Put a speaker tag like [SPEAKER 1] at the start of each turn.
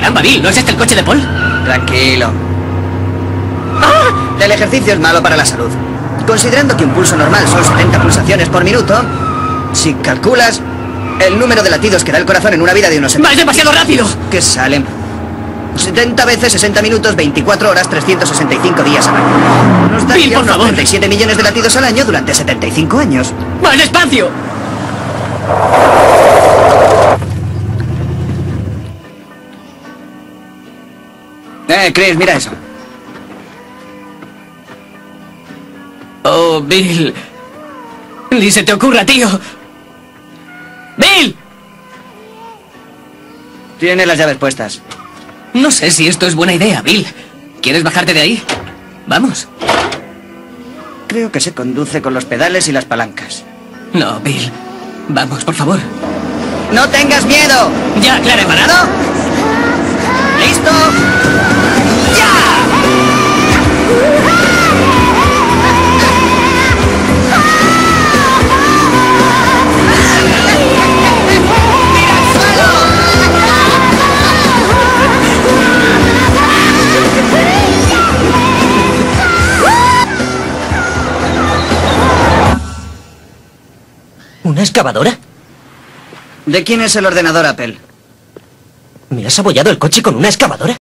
[SPEAKER 1] Caramba, Bill, ¿no es este el coche de Paul?
[SPEAKER 2] Tranquilo. El ejercicio es malo para la salud. Considerando que un pulso normal son 70 pulsaciones por minuto, si calculas el número de latidos que da el corazón en una vida de unos...
[SPEAKER 1] ¡Va, es demasiado rápido!
[SPEAKER 2] Que salen 70 veces 60 minutos, 24 horas, 365 días al año. Nos daría
[SPEAKER 1] Bill, por
[SPEAKER 2] unos
[SPEAKER 1] favor.
[SPEAKER 2] 37 millones de latidos al año durante 75 años.
[SPEAKER 1] ¡Más despacio!
[SPEAKER 2] Chris, mira eso.
[SPEAKER 1] Oh, Bill. Ni se te ocurra, tío. ¡Bill!
[SPEAKER 2] Tiene las llaves puestas.
[SPEAKER 1] No sé si esto es buena idea, Bill. ¿Quieres bajarte de ahí? Vamos.
[SPEAKER 2] Creo que se conduce con los pedales y las palancas.
[SPEAKER 1] No, Bill. Vamos, por favor.
[SPEAKER 2] ¡No tengas miedo!
[SPEAKER 1] ¿Ya, Clara, parado?
[SPEAKER 2] ¿Listo?
[SPEAKER 3] ¿Una excavadora?
[SPEAKER 2] ¿De quién es el ordenador Apple?
[SPEAKER 3] ¿Me has abollado el coche con una excavadora?